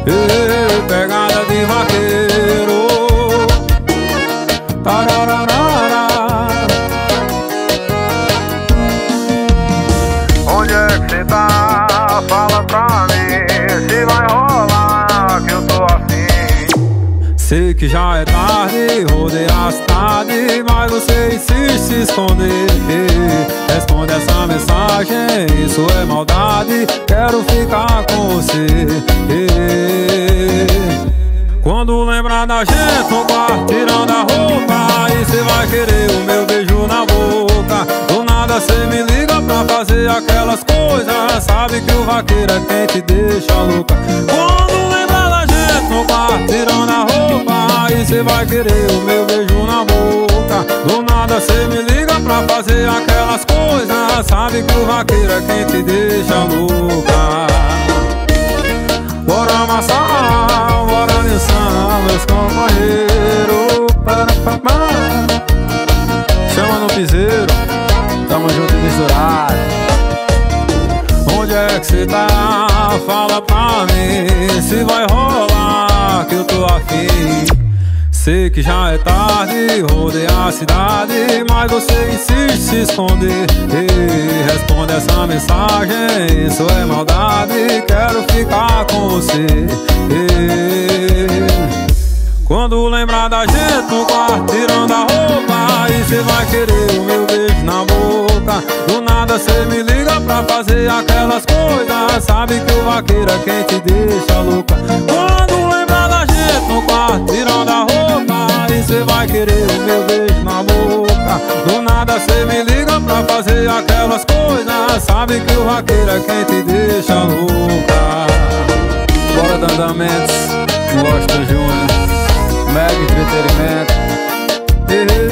Pegada de vaqueiro. Tarararara. Onde é que cê tá? Fala pra mim se vai rolar que eu tô afim. Sei que já é tarde, rodei a cidade, mas você insiste em se esconder. Responde essa mensagem, isso é maldade, quero ficar com você. Quando lembrar da gente no quarto, tirando a roupa, aí cê vai querer o meu beijo na boca. Do nada cê me liga pra fazer aquelas coisas, sabe que o vaqueiro é quem te deixa louca. Quando lembrar da gente no quarto, tirando a roupa, aí cê vai querer o meu beijo na boca. Do nada cê me liga pra fazer aquelas coisas, sabe que o vaqueiro é quem te deixa louca. Bora amassar, bora dançar, meus companheiros. Chama no piseiro, tamo junto e misturado. Onde é que cê tá? Fala pra mim se vai rolar que eu tô afim. Sei que já é tarde, rodei a cidade, mas você insiste em se esconder. Responde essa mensagem, isso é maldade, quero ficar com você. Quando lembrar da gente no quarto, tirando a roupa, aí cê vai querer o meu beijo na boca. Do nada cê me liga pra fazer aquelas coisas, sabe que o vaqueiro é quem te deixa louca. Quando lembrar da gente no quarto, tirando a roupa, aí cê vai querer o meu beijo na boca. Do nada cê me liga pra fazer aquelas coisas, sabe que o vaqueiro é quem te deixa louca. Bora Dandamentos, Washington Júnior, Mega Entretenimento.